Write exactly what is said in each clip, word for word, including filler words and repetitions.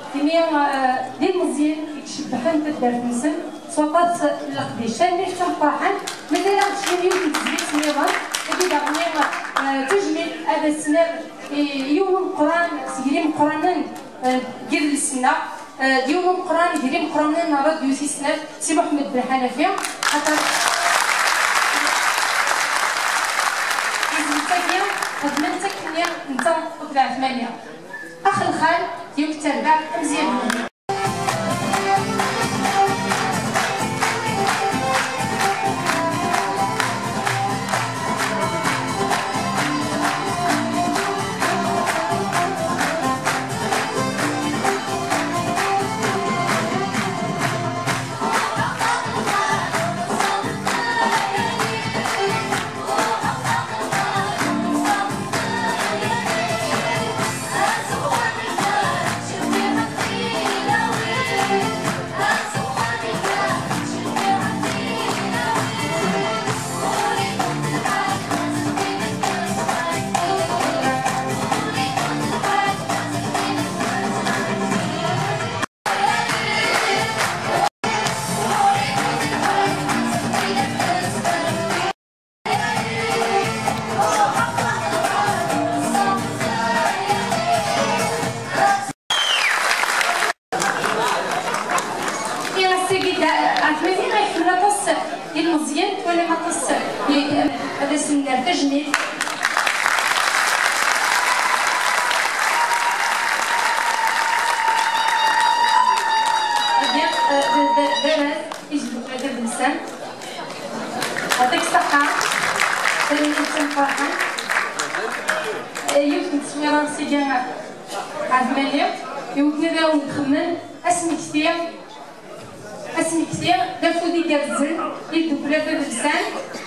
تيمي دي مزيان يتشبحن تدار نسن صوتات القديش ثاني حتى فرحان مثلا تشميل يوم تزيد نظام أكيد أغنية تجمل هذا السنة يوم القرآن سيري مقرانا ديال السنة ديال القرآن ديال مقرانا نرد يوسي سنة سي محمد بن حنفي خاطر إذا خدمتك هي أنت وطلع ثمانية أخ الخال ديال التربع مزيان المزيان ولا ما تص هذا سنة تجميل درس يجبد هذا الإنسان يعطيك الصحة خلي الإنسان فرحان يمكن تصويرة سيدي عبد الملك يمكن نبداو نخمم اسم كثير اسم كثير دافودي ديال الزن يدو بلاده اللسان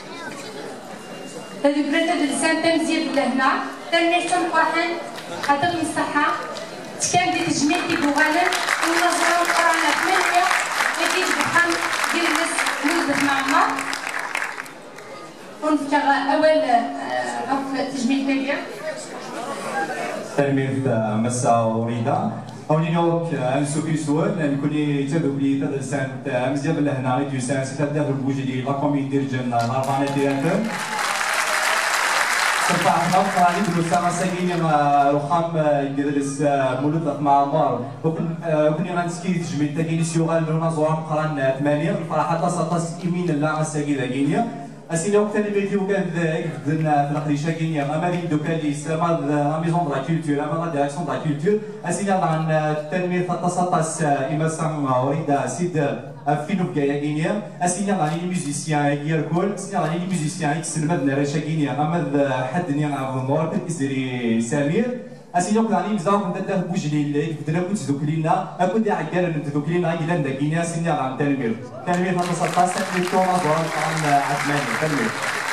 هادو بلاده اللسان تمزيد لهنا تنيشتم فرحان عطيكم الصحة تكان ديال التجميل ديال بوغانا ونظرة وقرانا ثمانية يجيج بحال ديال الناس مولد معمر ونفكر أول غرف تجميل كبير تلميذ مسا وريدا أوني نوك أنسوكي سوال نكوني تدوك لي تدرسان مزيان لهنا غير يوسان ستبدا في البوجدي لا كومي ديال جن الأربعة ديالاتن صباح الخير راني دروس أنا ساكين رخام يدرس مولود مع عمار وكني غنسكي تجميل تاكيني سيوغال لونا زوام قران ثمانية الفرحة تصاطس إيمين لا غساكي ذاكينيا أسيني وقت اللي بيتي وكان بدنا في القريشة كينيا أما غادي دوكا لي سما لا ميزون دو لا كولتور أما لا ديريكسيون دو لا كولتور أسيني عن التنمية تصاطس إما سام وريدا سيد فينو بكايا كينيا أسيني عن لي ميوزيسيان يركول أسيني عن لي ميوزيسيان يكسلمد نراشا كينيا أما حد نيا عفوا كيسري سمير أسيني وقت علي مزاو كنت تاه بوجلي اللي بدنا كنت ذوكلينا أكون داعي قال أن تذوكلينا إلى أن كينيا أسيني عن تنمية تنمية تصاطس تنمية توما زوال عن عثماني تنمية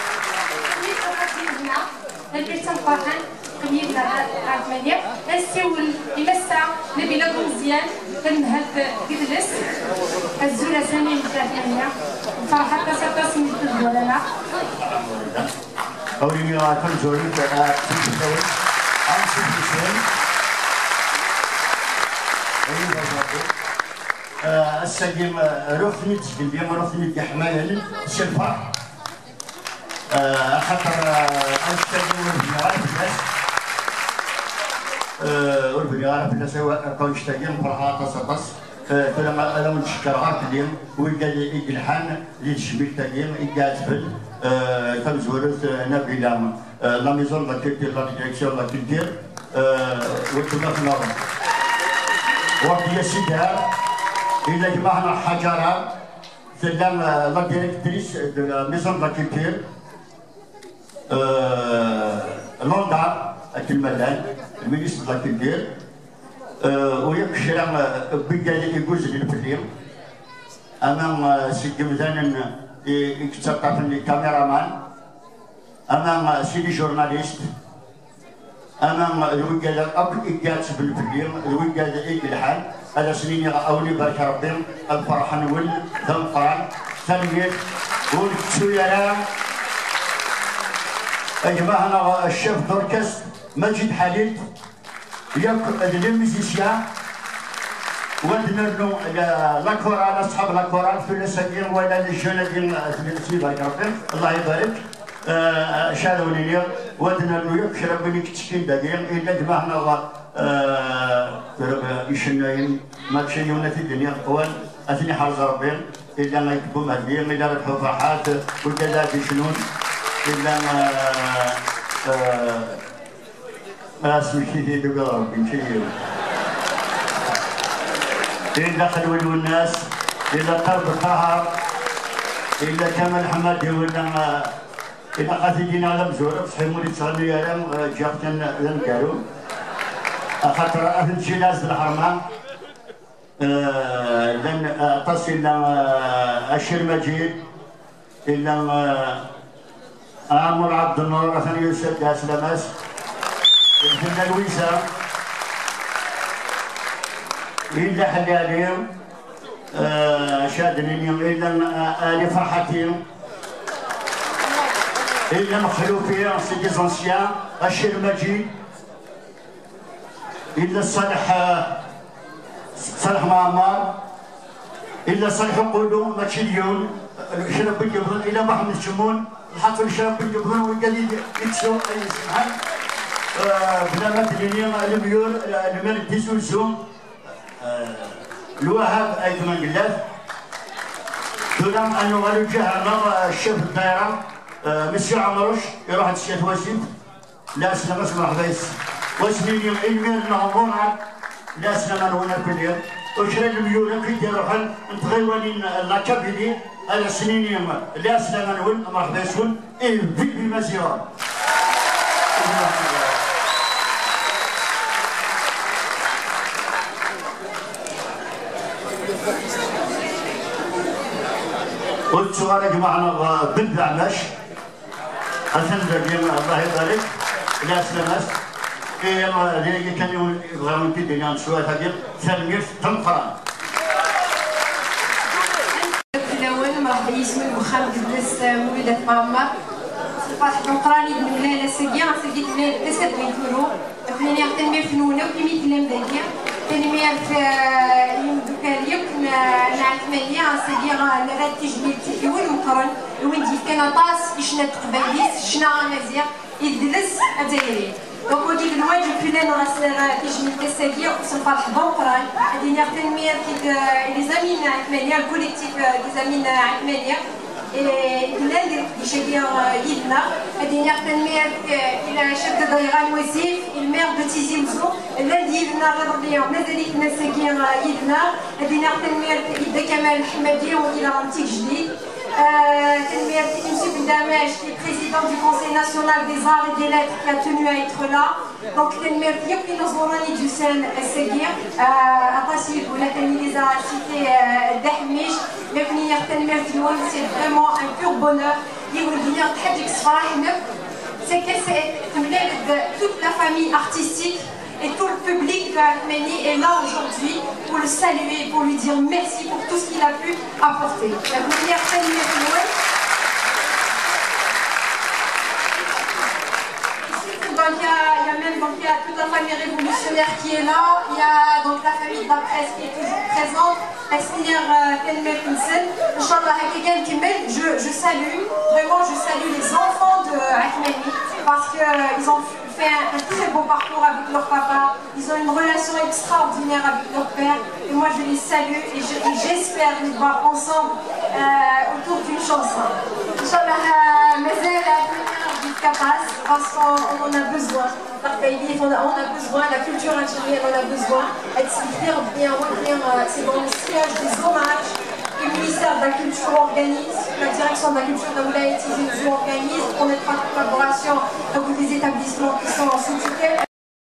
البيرسون فرحان قبيل عثمانية السول يمسع لبلاد مزيان تنهد كدلس الزولة سامي متاهمية فرحة تصاطس من الزولة أولي عارفين جوري أنا سيدي أنا سيدي سين السجيم رفني تجيب يوم رفني كحماية شلفا خاطر السجيم رفني عارف الناس رفني عارف الناس كون اشتاقين فرحة تصطس فلما أنا نشكر عارف اليوم ويقال يقلحان اللي تشبيل تاقيم يقال تفل تمزورت نبيلام لا ميزون لا كولتور لا ديريكسيون لا كولتور وكنا في نظام وقت يسيدها إلا جمعنا حجرة سلام لا ديريكتريس دو لا ميزون لا كولتور لوندا الملان المينيستر لا كولتور ويكشرا بقى يجوز للفيلم أمام سيدي مزان يكتشف الكاميرامان أمام سيدي جورناليست أمام الوجاد أب إيجاد في الفيلم الوجاد إيج الحال على سنين أولي بارك ربهم الفرحان وال ذم فرحان ثانية والسويرة يا جماعة الشيف دوركاس مجد حليل ياك الميزيسيان ودنا لا كورال اصحاب لا كورال في السجين ولا الجنة ديال بارك ربي الله يبارك. شالوا لي ودنا له يكشر بني كتشكين دقيق الا جمعنا يشناين ما تشيونا في الدنيا قوان اثني حرز ربي الا ما يكتبوا مهديين الا ربحوا فرحات والكذا يشنون الا ما اسمي شيء يدق ربي شيء الا خلوا الناس الا قلب الطهر الا كمال حمادي ولا إذا قاتلين على مزورة صحيح تصلي يا رام جافتنا لنكارو خاطر أهل الجلاس بالحرمان لن تصل إلى أشير مجيد إلى عمر عبد النور أثني يوسف داس لمس إلى الويسا إلا حلاليم شادنين إلا آل فرحتهم إلا مخلوفين سي دي زونسيان أشير مجيد إلا صالح صالح معمر إلا صالح قولو ماشي اليوم شرب بن جبرون إلا محمد الشمون الحفل شرب بن جبرون وقال لي يتسو أي سبحان بلا ما تديني الميور المال تيسو الزوم الوهاب أيضا قلات دولام أنه غالو جهة الشيخ الدائرة مسيو عمروش يروح عند الشيخ وسيم لا سلام اسمه حبيس وسنين يوم علمي النهضون لا سلام انا وانا كل يوم وشري الميول كي يروحون نتغيرونين لاكابيلي على سنين يوم لا سلام انا وين مرحبا يسون ايه في المسيره قلت سؤال يا جماعه بنت عماش أثنى ديال الله يبارك لا سلامات كي اللي كانوا يبغاو يدير لنا شويه هذيك ثانية تنقرا الأول مرحبا يسمي بخالد بلاس مولودة معمر صفات تنقراني من لا ساقيا ساقيت لا تسد بيتورو فيني أختمي فنونة وكيمي كلام داكيا تنمية في يوم دوكاليوك نعتمني ساقيا لغات تجميل تحيول مقرن وين دي كان طاس إشنا تقبايليس شنا غنازيا يدلس أدايري دونك وديك الواجب فينا غاسر تجميل تساقيا وصنفا الحضا وقران هادي نيا تنمية كي لي زامين عثمانية الكوليكتيف لي زامين عثمانية إلا ندير شاكيا يدنا هادي نيا تنمية إلى شد ضيغان وسيف المير دو تيزي وزو إلا ديالنا غير ربيع مازاليك نساكيا يدنا هادي نيا تنمية يدا كمال الحمادي وإلى غنتيك جديد Tenmir Timsou Bindamej, qui est président du Conseil national des arts et des lettres, qui a tenu à être là. Donc Tenmir Yopli Nozorani du Sen Seguir, Atassi pour la Tenmiliza cité d'Ahmish, Yopli Tenmir Fioul, c'est vraiment un pur bonheur. Il veut venir Tadjik Sfarah, c'est que c'est toute la famille artistique. Et tout le public de Arménie est là aujourd'hui pour le saluer, pour lui dire merci pour tout ce qu'il a pu apporter. La première famille de Noël. Donc il y, a, il y a même donc, il y a toute la famille révolutionnaire qui est là. Il y a donc la famille de la presse qui est toujours présente. La seigneur Tenmer Pinsen. Inch'Allah, je, je salue, vraiment je salue les enfants de Arménie parce qu'ils euh, ont fait un, un très beau parcours avec leur papa. Ils ont une relation extraordinaire avec leur père. Et moi je les salue et j'espère je, les voir ensemble euh, autour d'une chanson. Inch'Allah, parce qu'on en a besoin. On a besoin, la culture algérienne en a besoin. C'est dans le siège des hommages que le ministère de la Culture organise, la direction de la culture de Moulay Tizi Ouzou organise, on est en collaboration avec les établissements qui sont sous tutelle.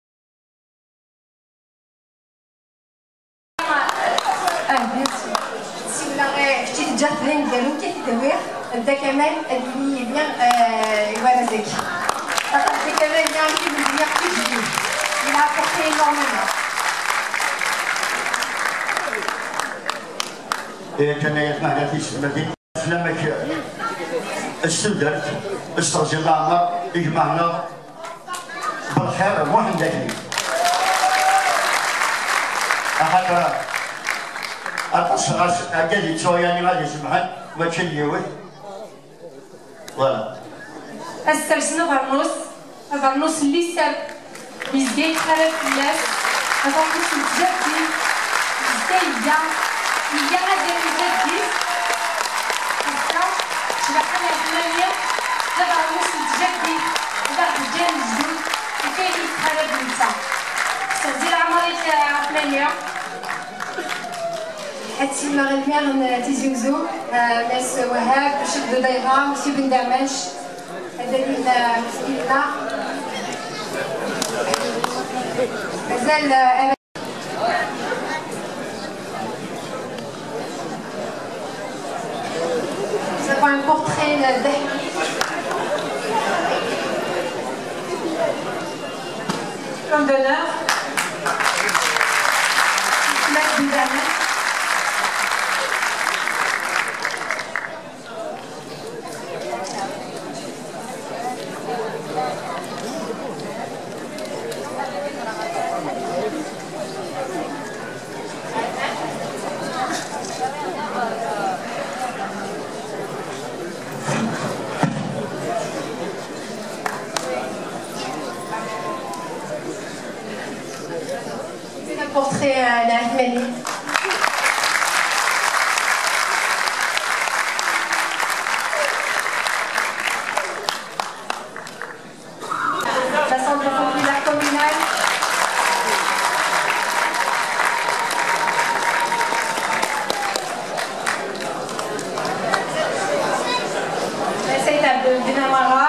Ah, merci. Si vous l'avez, je t'ai déjà fait une dialogue qui était ouverte. ده كمان اللي bien يوازك. ده كمان يعني اللي bien plus il a apporté énormément. كان يسمح لي في المدينة لما استدرت استرجع الله يجمعنا بالخير مو عندك. خاطر أقص غاس أكيد تسوي يعني غادي يسمحن وتشلي يود فوالا. استرسنا برنوس برنوس اللي سر بيزدي خرب الناس برنوس الجدي بيزدي يا يا غادي الجدي حتى شبحنا الثمانية هذا برنوس الجدي هذا الرجال الجدود وكاين يتخرب النساء تزيد عمرية ثمانية حتى ما غنمير تيزيوزو ناس وهاب شد ضيغا مسي بن دمش هذا اللي مسكيننا مازال c'est pas un portrait d'Ahmed comme d'honneur Ahmed Ben Damesh. Portrait d'Ahmed. L'Assemblée populaire communale. L'Essaïd de Benamara.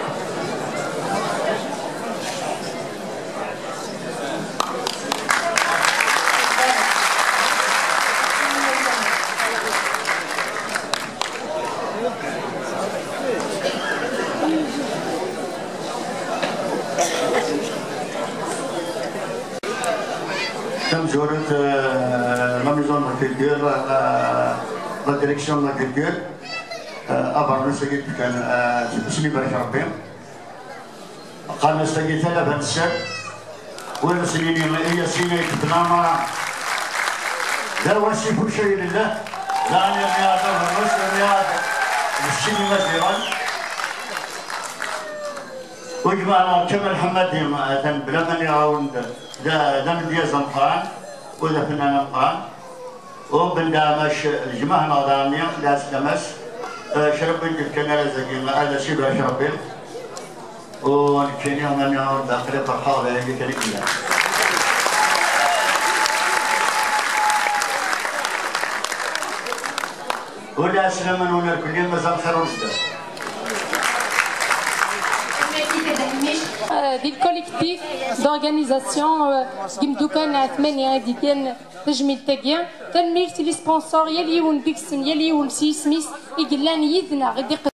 Comme زورت la maison de la culture, la direction de la culture, أبرز نسجد كان اسمي بركة ربي. قال نسجد ثلاثة نسج ونسجد هي سنة بنامة. لا وسيف شيء لله. لا أنا رياضة ونص رياضة. السنة مزيران. وجمعنا كمال حمد تم بلا من يعاون دا دم دياز القرآن ودا فنان القرآن وبن دامش الجماعة نظامية داس دمس شرب بنت الكنال زكيمة هذا شبه شربين ونكيني من يعاون داخل فرحة هذه كلمة ولا أسلم من هنا كل يوم مازال خير ونزداد. دي الكوليكتيف دورغانيزاسيون كيمدوكان ثمانية ديال تجميل تاكيا تنميرتي لي سبونسور يلي ون ديكسن يلي ون سيسميس يقلان يدنا غدي